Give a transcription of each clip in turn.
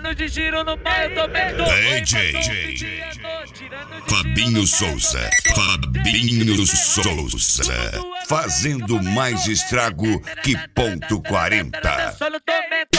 tirando de giro no pai, eu também tô. DJ Fabinho Souza, Fabinho Souza, fazendo mais estrago que ponto 40. Só no tormento.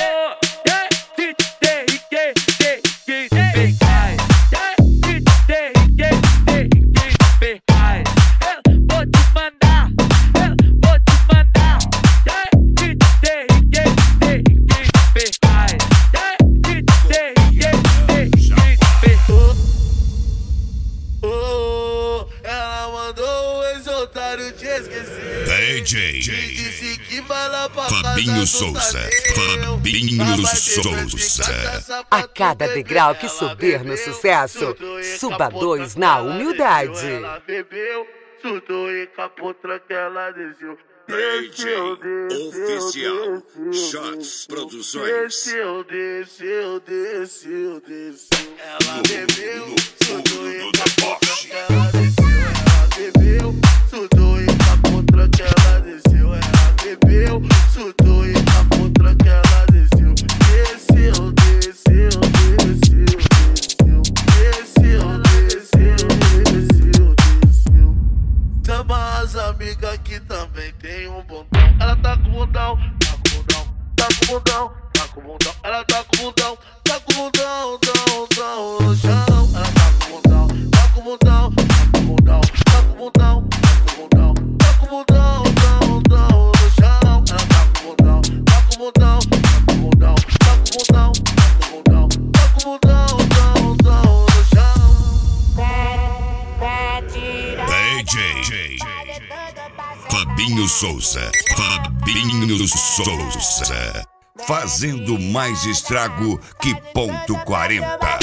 DJ Fabinho Souza, Fabinho Souza. A cada degrau que subir no sucesso, suba 2 na humildade. Ela bebeu, surtou e capotra que ela desceu. DJ Oficial Shots Produções. Desceu. Ela bebeu, surtou e capotra que ela desceu. Ela bebeu, surtou e capotra que ela desceu. Ela bebeu, surtou e capotra que ela desceu. Desceu. Chama as amigas que também tem um bundão. Ela tá com bundão, tá com bundão. Ela tá com bundão no chão. Ela tá com bundão no chão. Ela tá com bundão no chão. DJ Fabinho Souza, Fabinho Souza, fazendo mais estrago que ponto 40.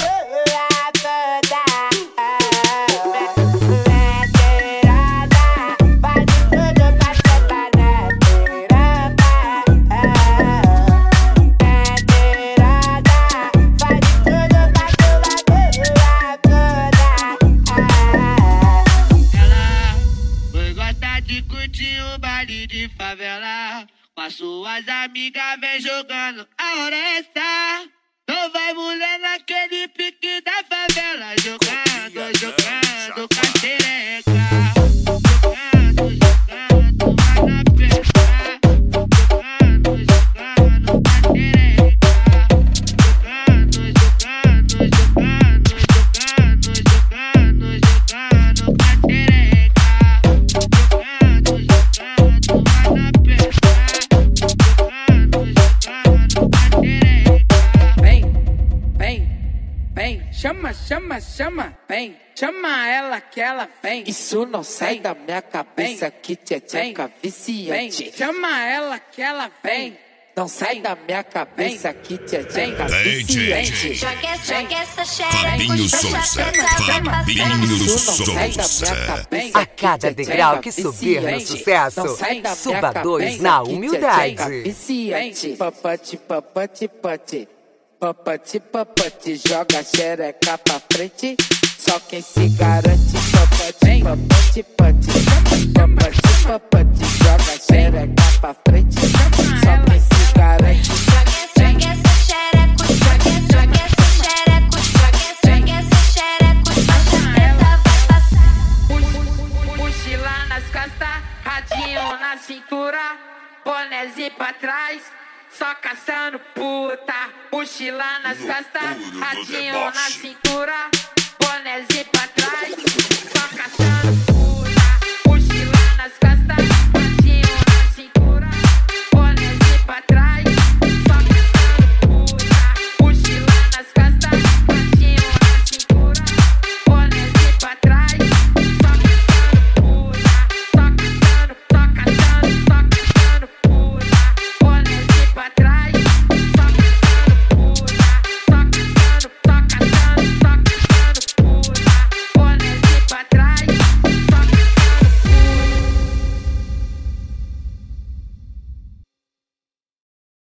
De favela, com as suas amigas vem jogando a oresta. Não vai mulher naquele pique da favela, jogando cacereca. Jogando vai na festa. Jogando cacereca. Jogando cacereca. Chama, vem, chama ela que ela vem. Isso não sai da minha cabeça, que tcheca viciante. Chama ela que ela vem. Não sai da minha cabeça, que tcheca viciante. Joga essa xereca. Fabinho Souza, Fabinho Souza. A cada degrau que subir no sucesso, suba 2 na humildade. Papati, joga a xereca pra frente. Só quem se garante, papati, joga a xereca pra frente. Só quem se garante. Joga essa xereca, joga essa xereca. Faixa preta vai passar. Mochila nas costas, radinho na cintura, bonézinho pra trás. Só caçando puta, mochila nas costas, radinho na cintura, bonézinho pra trás. Só caçando puta, mochila nas costas.